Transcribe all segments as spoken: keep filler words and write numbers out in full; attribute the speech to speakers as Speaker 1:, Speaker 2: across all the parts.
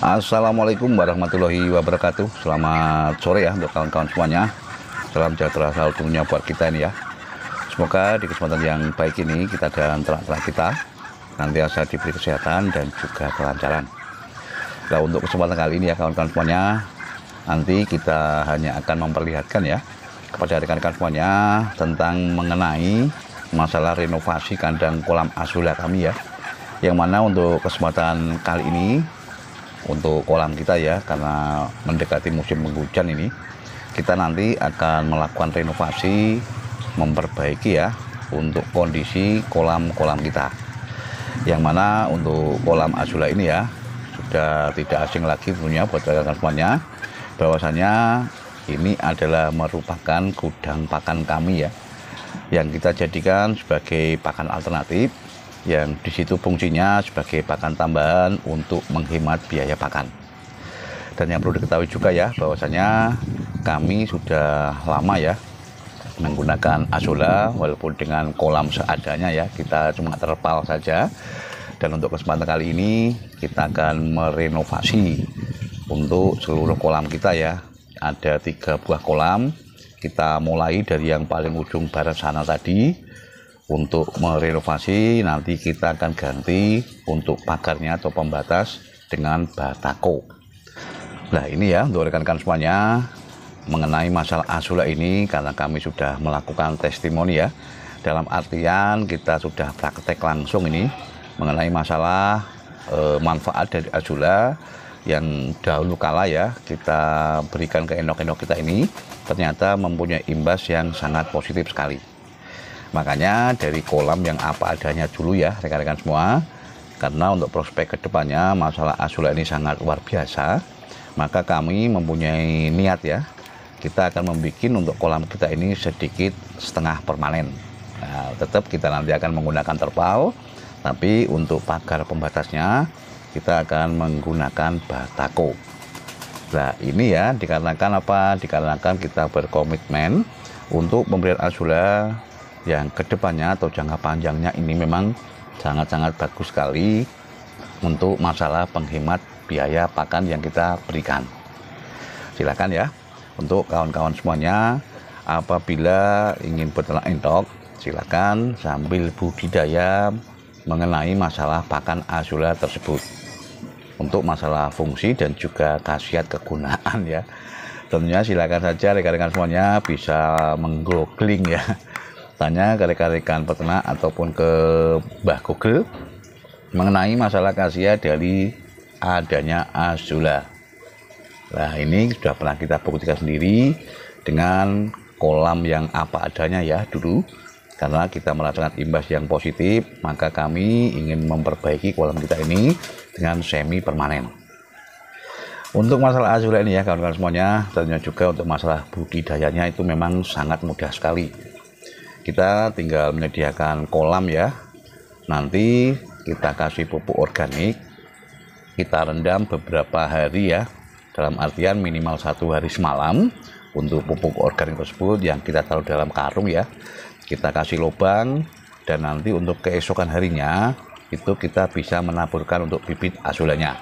Speaker 1: Assalamualaikum warahmatullahi wabarakatuh. Selamat sore ya untuk kawan-kawan semuanya. Salam sejahtera selalu tentunya buat kita ini ya. Semoga di kesempatan yang baik ini kita dan ternak-ternak kita nanti asal diberi kesehatan dan juga kelancaran. Nah, untuk kesempatan kali ini ya kawan-kawan semuanya, nanti kita hanya akan memperlihatkan ya kepada rekan-rekan semuanya tentang mengenai masalah renovasi kandang kolam azula kami ya. Yang mana untuk kesempatan kali ini untuk kolam kita ya, karena mendekati musim penghujan ini, kita nanti akan melakukan renovasi, memperbaiki ya untuk kondisi kolam-kolam kita. Yang mana untuk kolam azula ini ya sudah tidak asing lagi tentunya buat rekan-rekan semuanya, bahwasanya ini adalah merupakan gudang pakan kami ya, yang kita jadikan sebagai pakan alternatif, yang disitu fungsinya sebagai pakan tambahan untuk menghemat biaya pakan. Dan yang perlu diketahui juga ya, bahwasanya kami sudah lama ya menggunakan azula, walaupun dengan kolam seadanya ya, kita cuma terpal saja. Dan untuk kesempatan kali ini kita akan merenovasi untuk seluruh kolam kita ya. Ada tiga buah kolam, kita mulai dari yang paling ujung barat sana tadi. Untuk merenovasi nanti kita akan ganti untuk pagarnya atau pembatas dengan batako. Nah ini ya untuk rekan-rekan semuanya mengenai masalah azula ini, karena kami sudah melakukan testimoni ya, dalam artian kita sudah praktek langsung ini mengenai masalah e, manfaat dari azula yang dahulu kala ya kita berikan ke endok-endok kita ini, ternyata mempunyai imbas yang sangat positif sekali. Makanya dari kolam yang apa adanya dulu ya rekan-rekan semua, karena untuk prospek kedepannya masalah azula ini sangat luar biasa, maka kami mempunyai niat ya, kita akan membuat untuk kolam kita ini sedikit setengah permanen. Nah, tetap kita nanti akan menggunakan terpal, tapi untuk pagar pembatasnya kita akan menggunakan batako. Nah ini ya dikarenakan apa? Dikarenakan kita berkomitmen untuk pemberian azula yang kedepannya atau jangka panjangnya ini memang sangat-sangat bagus sekali untuk masalah penghemat biaya pakan yang kita berikan. Silakan ya untuk kawan-kawan semuanya, apabila ingin beternak endok, silakan sambil budidaya mengenai masalah pakan azula tersebut untuk masalah fungsi dan juga khasiat kegunaan ya. Tentunya silakan saja rekan-rekan semuanya bisa menggoogling ya, tanya ke rekan-rekan peternak ataupun ke Mbah Google mengenai masalah khasiat dari adanya azula. Nah ini sudah pernah kita buktikan sendiri dengan kolam yang apa adanya ya dulu, karena kita merasakan imbas yang positif, maka kami ingin memperbaiki kolam kita ini dengan semi permanen. Untuk masalah azula ini ya kawan-kawan semuanya, tentunya juga untuk masalah budidayanya itu memang sangat mudah sekali. Kita tinggal menyediakan kolam ya, nanti kita kasih pupuk organik, kita rendam beberapa hari ya, dalam artian minimal satu hari semalam untuk pupuk organik tersebut yang kita taruh dalam karung ya, kita kasih lubang, dan nanti untuk keesokan harinya itu kita bisa menaburkan untuk bibit azulanya.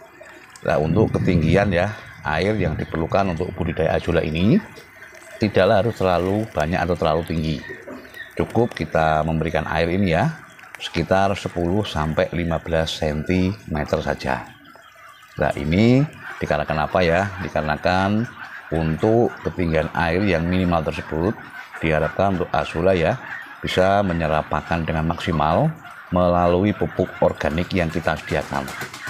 Speaker 1: Nah untuk ketinggian ya air yang diperlukan untuk budidaya azula ini tidaklah harus terlalu banyak atau terlalu tinggi. Cukup kita memberikan air ini ya sekitar sepuluh sampai lima belas sentimeter saja. Nah ini dikarenakan apa ya? Dikarenakan untuk ketinggian air yang minimal tersebut diharapkan untuk azula ya bisa menyerap pakan dengan maksimal melalui pupuk organik yang kita sediakan.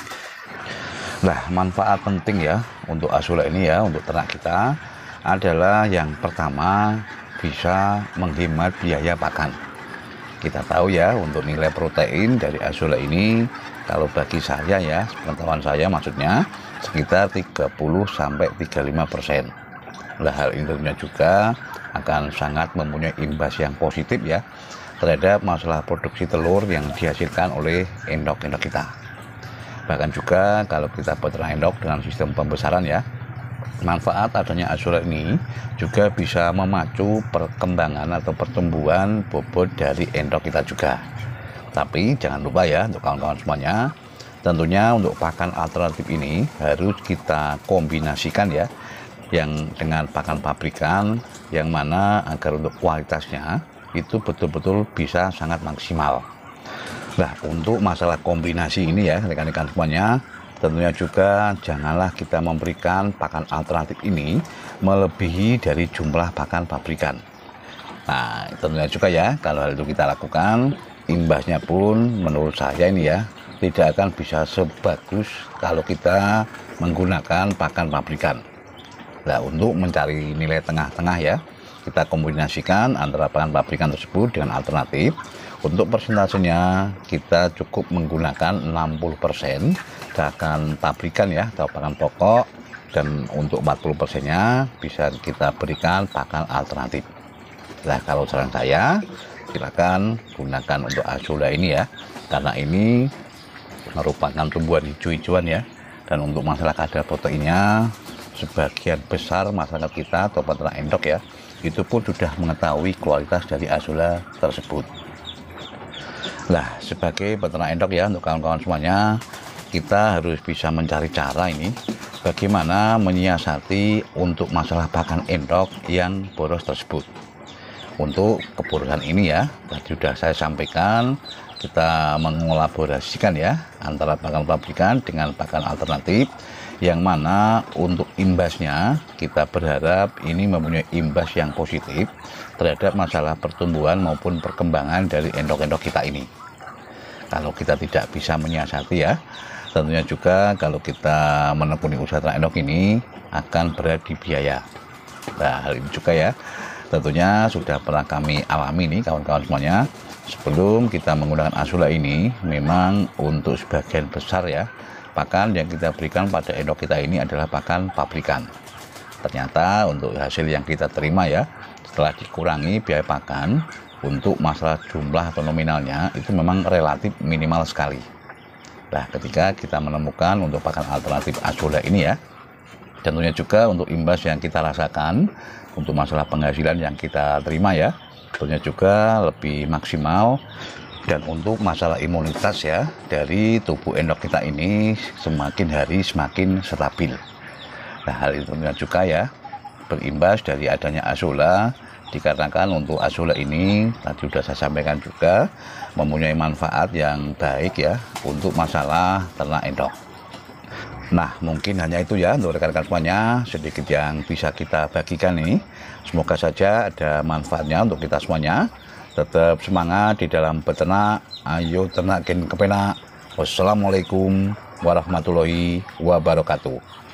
Speaker 1: Nah manfaat penting ya untuk azula ini ya untuk ternak kita adalah yang pertama, bisa menghemat biaya pakan. Kita tahu ya untuk nilai protein dari azula ini, kalau bagi saya ya, pengetahuan saya maksudnya sekitar tiga puluh sampai tiga puluh lima persen. Nah hal ini tentunya juga akan sangat mempunyai imbas yang positif ya terhadap masalah produksi telur yang dihasilkan oleh endok-endok kita. Bahkan juga kalau kita beternak endok dengan sistem pembesaran ya, manfaat adanya azula ini juga bisa memacu perkembangan atau pertumbuhan bobot dari endok kita juga. Tapi jangan lupa ya untuk kawan-kawan semuanya, Tentunya untuk pakan alternatif ini harus kita kombinasikan ya, yang dengan pakan pabrikan, yang mana agar untuk kualitasnya itu betul-betul bisa sangat maksimal. Nah, untuk masalah kombinasi ini ya rekan-rekan semuanya, tentunya juga janganlah kita memberikan pakan alternatif ini melebihi dari jumlah pakan pabrikan. Nah, tentunya juga ya, kalau hal itu kita lakukan, imbasnya pun menurut saya ini ya tidak akan bisa sebagus kalau kita menggunakan pakan pabrikan. Nah, untuk mencari nilai tengah-tengah ya, kita kombinasikan antara pakan pabrikan tersebut dengan alternatif. Untuk persentasenya kita cukup menggunakan enam puluh persen pakan pabrikan ya atau pakan pokok, dan untuk empat puluh persennya bisa kita berikan pakan alternatif. Nah, kalau saran saya silakan gunakan untuk Azula ini ya, karena ini merupakan tumbuhan hijau-hijauan ya, dan untuk masalah kadar proteinnya sebagian besar masyarakat kita atau peternak endok ya itu pun sudah mengetahui kualitas dari Azula tersebut. Nah, sebagai peternak endok ya, untuk kawan-kawan semuanya, kita harus bisa mencari cara ini bagaimana menyiasati untuk masalah pakan endok yang boros tersebut. Untuk keborosan ini ya, tadi sudah saya sampaikan, kita mengolaborasikan ya antara pakan pabrikan dengan pakan alternatif, yang mana untuk imbasnya kita berharap ini mempunyai imbas yang positif terhadap masalah pertumbuhan maupun perkembangan dari endok-endok kita ini. Kalau kita tidak bisa menyiasati ya, tentunya juga kalau kita menekuni usaha ternak endok ini akan berat di biaya. Nah, hal ini juga ya tentunya sudah pernah kami alami nih kawan-kawan semuanya. Sebelum kita menggunakan Azula ini, memang untuk sebagian besar ya pakan yang kita berikan pada endok kita ini adalah pakan pabrikan. Ternyata untuk hasil yang kita terima ya, setelah dikurangi biaya pakan, untuk masalah jumlah atau nominalnya itu memang relatif minimal sekali. Nah, ketika kita menemukan untuk pakan alternatif Azula ini ya, tentunya juga untuk imbas yang kita rasakan untuk masalah penghasilan yang kita terima ya, tentunya juga lebih maksimal. Dan untuk masalah imunitas ya dari tubuh endok kita ini semakin hari semakin stabil. Nah, hal itu juga ya berimbas dari adanya Azula, dikarenakan untuk Azula ini tadi sudah saya sampaikan juga mempunyai manfaat yang baik ya untuk masalah ternak endok. Nah, mungkin hanya itu ya untuk rekan-rekan semuanya sedikit yang bisa kita bagikan ini. Semoga saja ada manfaatnya untuk kita semuanya. Tetap semangat di dalam beternak, ayo ternakin kepenak. Wassalamualaikum warahmatullahi wabarakatuh.